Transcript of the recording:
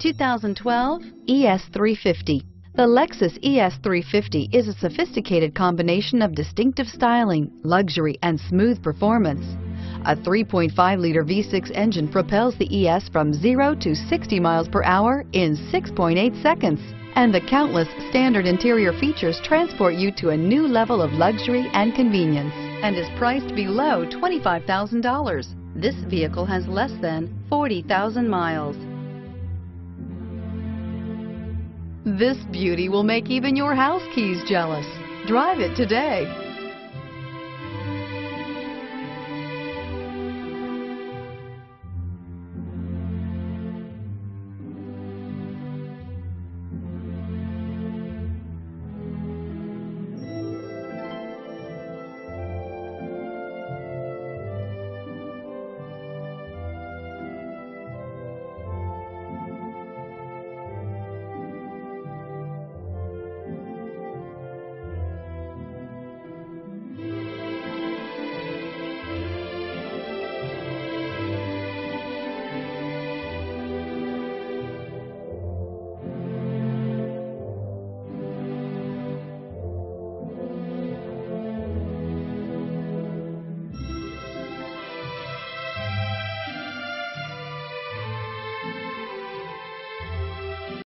2012 ES350. The Lexus ES350 is a sophisticated combination of distinctive styling, luxury, and smooth performance. A 3.5-liter V6 engine propels the ES from 0 to 60 miles per hour in 6.8 seconds. And the countless standard interior features transport you to a new level of luxury and convenience, and is priced below $25,000. This vehicle has less than 40,000 miles. This beauty will make even your house keys jealous. Drive it today.